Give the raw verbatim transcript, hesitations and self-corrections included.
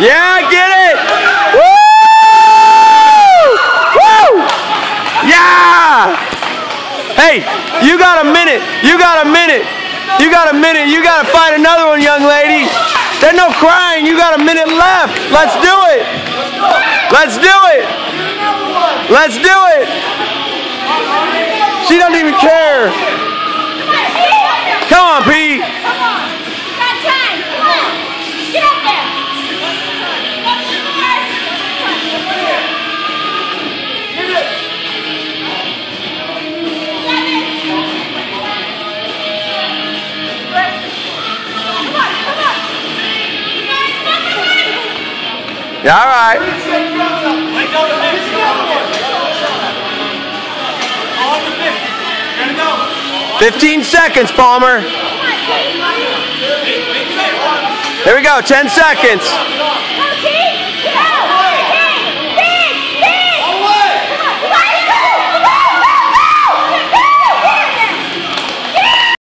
Yeah, get it! Woo! Woo! Yeah! Hey, you got a minute. You got a minute. You got a minute. You got to find another one, young lady. There's no crying. You got a minute left. Let's do it. Let's do it. Let's do it. She doesn't even care. Come on, Pete. Yeah, all right. Fifteen seconds, Palmer. Here we go. Ten seconds.